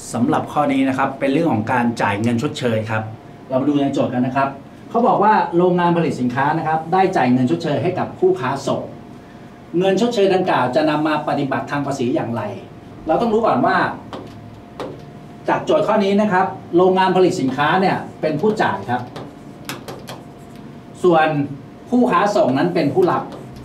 สำหรับข้อนี้นะครับเป็นเรื่องของการจ่ายเงินชดเชยครับเรามาดูในโจทย์กันนะครับเขาบอกว่าโรงงานผลิตสินค้านะครับได้จ่ายเงินชดเชยให้กับผู้ค้าส่งเงินชดเชยดังกล่าวจะนำมาปฏิบัติทางภาษีอย่างไรเราต้องรู้ก่อนว่าจากโจทย์ข้อนี้นะครับโรงงานผลิตสินค้าเนี่ยเป็นผู้จ่ายครับส่วนผู้ค้าส่งนั้นเป็นผู้รับ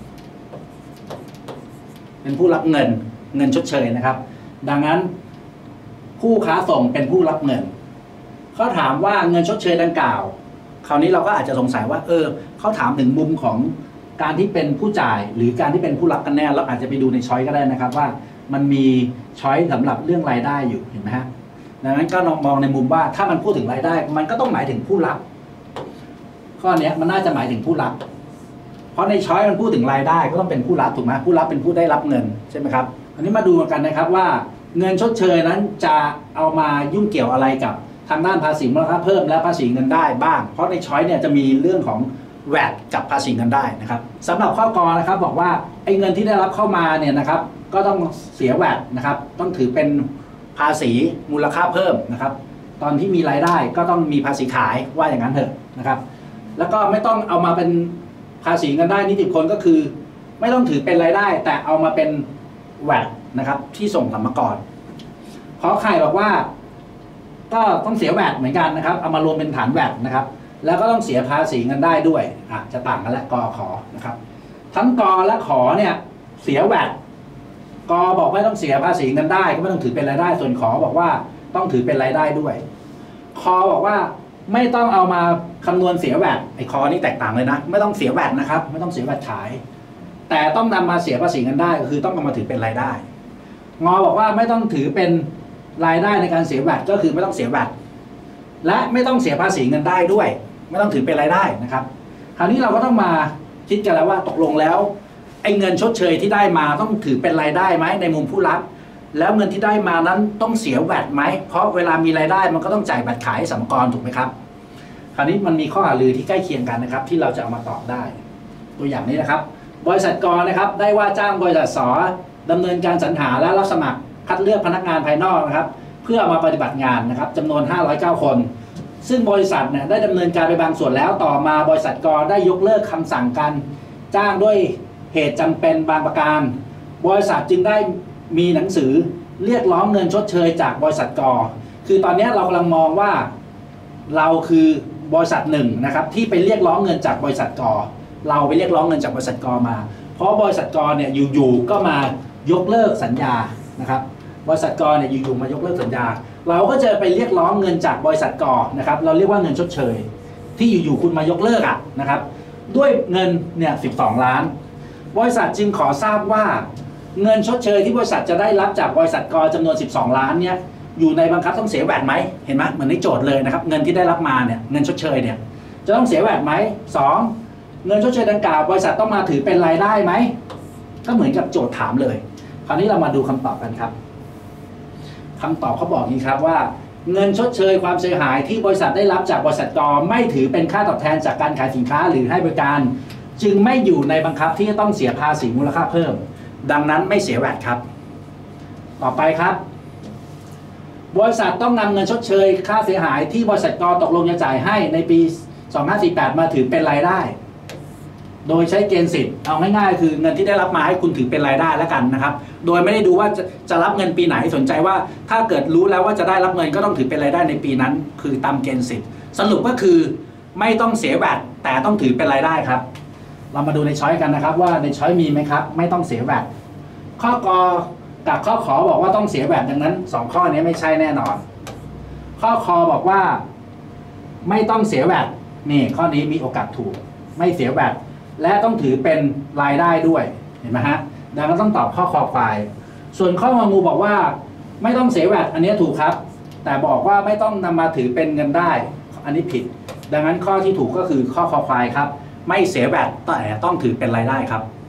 เงินชดเชยนะครับดังนั้นผู้ค้าส่งเป็นผู้รับเงินเขาถามว่าเงินชดเชยดังกล่าวคราวนี้เราก็อาจจะสงสัยว่าเขาถามถึงมุมของการที่เป็นผู้จ่ายหรือการที่เป็นผู้รับกันแน่เราอาจจะไปดูในช้อยก็ได้นะครับว่ามันมีช้อยสำหรับเรื่องรายได้อยู่เห็นไหมฮะดังนั้นก็มองในมุมว่าถ้ามันพูดถึงรายได้มันก็ต้องหมายถึงผู้รับข้อนี้มันน่าจะหมายถึงผู้รับเพราะในช้อยมันพูดถึงรายได้ก็ต้องเป็นผู้รับถูกไหมผู้รับเป็นผู้ได้รับเงินใช่ไหมครับอันนี้มาดูกันนะครับว่าเงินชดเชยนั้นจะเอามายุ่งเกี่ยวอะไรกับทางด้านภาษีมูลค่าเพิ่มและภาษีเงินได้บ้างเพราะในช้อยเนี่ยจะมีเรื่องของVAT กับภาษีเงินได้นะครับสำหรับข้อกนะครับบอกว่าไอ้เงินที่ได้รับเข้ามาเนี่ยนะครับก็ต้องเสีย VAT นะครับต้องถือเป็นภาษีมูลค่าเพิ่มนะครับตอนที่มีรายได้ก็ต้องมีภาษีขายว่าอย่างนั้นเถอะนะครับแล้วก็ไม่ต้องเอามาเป็นภาษีเงินได้นิติบุคคลก็คือไม่ต้องถือเป็นรายได้แต่เอามาเป็น VAT นะครับที่ส่งสรรพากรขอไข่บอกว่าก็ต้องเสีย VAT เหมือนกันนะครับเอามารวมเป็นฐาน VAT นะครับแล้วก็ต้องเสียภาษีเงินได้ด้วยจะต่างกันและกขอนะครับทั้งกและขอเนี่ยเสีย VAT กบอกไม่ต้องเสียภาษีเงินได้ก็ไม่ต้องถือเป็นรายได้ส่วนขอบอกว่าต้องถือเป็นรายได้ด้วยคบอกว่าไม่ต้องเอามาคำนวณเสีย VAT ไอ้คนี่แตกต่างเลยนะไม่ต้องเสีย VAT นะครับไม่ต้องเสีย VAT ขายแต่ต้องนำมาเสียภาษีเงินได้ก็คือต้องเอามาถือเป็นรายได้งบอกว่าไม่ต้องถือเป็นรายได้ในการเสีย VAT ก็คือไม่ต้องเสีย VAT และไม่ต้องเสียภาษีเงินได้ด้วยไม่ต้องถือเป็นรายได้นะครับคราวนี้เราก็ต้องมาคิดกันแล้วว่าตกลงแล้วไอ้เงินชดเชยที่ได้มาต้องถือเป็นรายได้ไหมในมุมผู้รับแล้วเงินที่ได้มานั้นต้องเสีย VAT ไหมเพราะเวลามีรายได้มันก็ต้องจ่าย VAT ขายให้สรรพากรถูกไหมครับคราวนี้มันมีข้อหารือที่ใกล้เคียงกันนะครับที่เราจะเอามาตอบได้ตัวอย่างนี้นะครับบริษัทกนะครับได้ว่าจ้างบริษัทสดำเนินการสรรหาและรับสมัครคัดเลือกพนักงานภายนอกนะครับเพื่อมาปฏิบัติงานนะครับจำนวน509คนซึ่งบริษัทเนี่ยได้ดำเนินการไปบางส่วนแล้วต่อมาบริษัทได้ยกเลิกคำสั่งการจ้างด้วยเหตุจำเป็นบางประการบริษัทจึงได้มีหนังสือเรียกร้องเงินชดเชยจากบริษัทคือตอนนี้เรากำลังมองว่าเราคือบริษัทหนึ่งนะครับที่ไปเรียกร้องเงินจากบริษัทเราไปเรียกร้องเงินจากบริษัทมาเพราะบริษัทเนี่ยอยู่ๆก็มายกเลิกสัญญานะครับบริษัทเนี่ยอยู่ๆมายกเลิกสัญญาเราก็จะไปเรียกร้องเงินจากบริษัทนะครับเราเรียกว่าเงินชดเชยที่อยู่ๆคุณมายกเลิกนะครับด้วยเงินเนี่ย12 ล้านบริษัทจึงขอทราบว่าเงินชดเชยที่บริษัทจะได้รับจากบริษัทจำนวน12 ล้านเนี่ยอยู่ในบังคับต้องเสีย VAT ไหมเห็นไหมเหมือนในโจทย์เลยนะครับเงินที่ได้รับมาเนี่ยเงินชดเชยเนี่ยจะต้องเสีย VAT ไหม2เงินชดเชยดังกล่าวบริษัทต้องมาถือเป็นรายได้ไหมก็เหมือนกับโจทย์ถามเลยคราวนี้เรามาดูคำตอบกันครับคำตอบเขาบอกอย่างนี้ครับว่าเงินชดเชยความเสียหายที่บริษัทได้รับจากบริษัทไม่ถือเป็นค่าตอบแทนจากการขายสินค้าหรือให้บริการจึงไม่อยู่ในบังคับที่จะต้องเสียภาษีมูลค่าเพิ่มดังนั้นไม่เสีย VAT ครับต่อไปครับบริษัทต้องนำเงินชดเชยค่าเสียหายที่บริษัทตกลงจะจ่ายให้ในปี2548มาถือเป็นรายได้โดยใช้เกณฑ์สิทธิ์เอาง่ายๆคือเงินที่ได้รับมาให้คุณถือเป็นรายได้แล้วกันนะครับโดยไม่ได้ดูว่าจะรับเงินปีไหนสนใจว่าถ้าเกิดรู้แล้วว่าจะได้รับเงินก็ต้องถือเป็นรายได้ในปีนั้นคือตามเกณฑ์สิทธิ์สรุปก็คือไม่ต้องเสีย VAT แต่ต้องถือเป็นรายได้ครับเรามาดูในช้อยกันนะครับว่าในช้อยมีไหมครับไม่ต้องเสีย VAT ข้อกกับข้อขอบอกว่าต้องเสีย VAT ดังนั้น2ข้อนี้ไม่ใช่แน่นอนข้อคอบอกว่าไม่ต้องเสีย VAT นี่ข้อนี้มีโอกาสถูกไม่เสีย VAT และต้องถือเป็นรายได้ด้วยเห็นไหมฮะดังนั้นต้องตอบข้อคอควายส่วนข้ององูบอกว่าไม่ต้องเสีย VAT อันนี้ถูกครับแต่บอกว่าไม่ต้องนำมาถือเป็นเงินได้อันนี้ผิดดังนั้นข้อที่ถูกก็คือข้อคอควายครับไม่เสีย VAT แต่ต้องถือเป็นรายได้ครับ